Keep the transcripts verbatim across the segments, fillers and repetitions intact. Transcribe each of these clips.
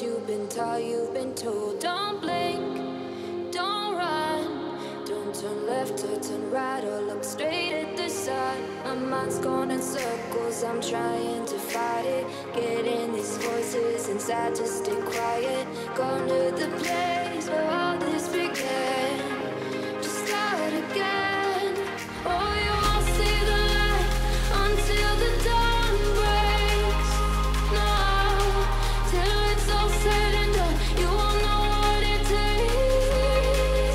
Cause you've been taught, you've been told. Don't blink, don't run, don't turn left or turn right or look straight at the sun. My mind's going in circles, I'm trying to fight it. Getting these voices inside to stay quiet. Going to the place where all this began. Just start again. Oh, you won't see the light until the dawn breaks. No, till it's all said and done, you won't know what it takes.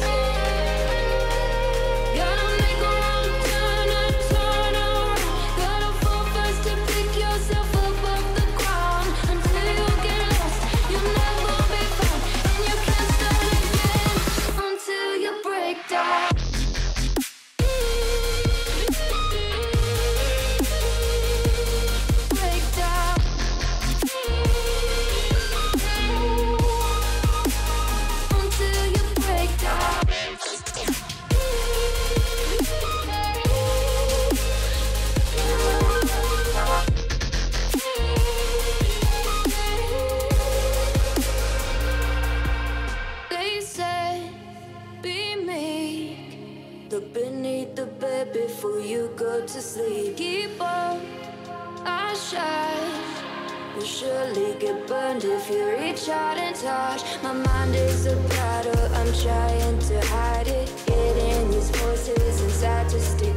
Gotta make a wrong turn and turn around. Gotta fall first to pick yourself up off the ground. Until you get lost, you'll never be found. And you can't start again until you break down. Break down. Until you break down. They say, be meek. Look beneath the bed before you go to sleep. Keep on, I shine. You'll surely get burned if you reach out and touch. My mind is a battle, I'm trying to hide it. Getting these voices inside to stay